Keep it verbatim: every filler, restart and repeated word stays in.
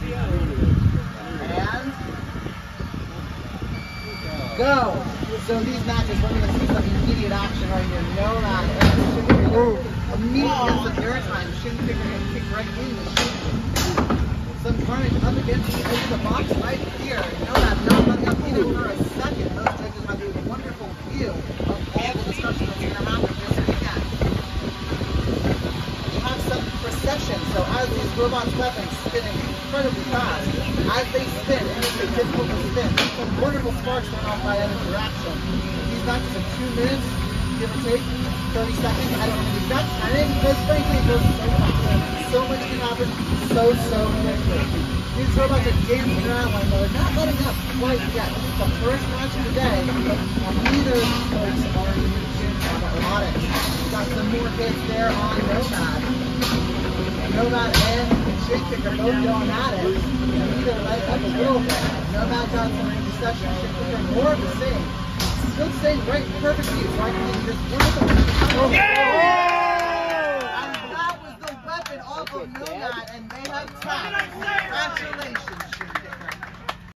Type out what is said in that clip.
And go. So these matches, we're going to see some immediate action right here. Nomad and Shin Kicker. Immediate some air time. Shin Kicker going to kick right in the shin. Some carnage up against the edge of the box right here. Nomad not letting up either for a second. Those judges have a wonderful view of all the discussion that's going to happen this weekend. You have some procession, so as these robots' weapons spinning incredibly fast, as they spin, and it's difficult to spin, some wonderful sparks going off by other direction. These matches are two minutes, give or take, thirty seconds. I don't know the exact timing because frankly it goes so fast. So much can happen so, so quickly. These robots are dancing around like they're not letting up quite yet. This is the first match of the day, and neither of these folks are even tuned on robotics. We've got some more hits there on Nomad. Nomad and Shin Kicker both going at it. Neither light up a little bit. Nomad got some range of session. Shin Kicker more of the same. Still staying right in perfect view, so I can get this wonderful. Oh, yeah! And that was the weapon off of Nomad, and they have tapped. Congratulations, Shin.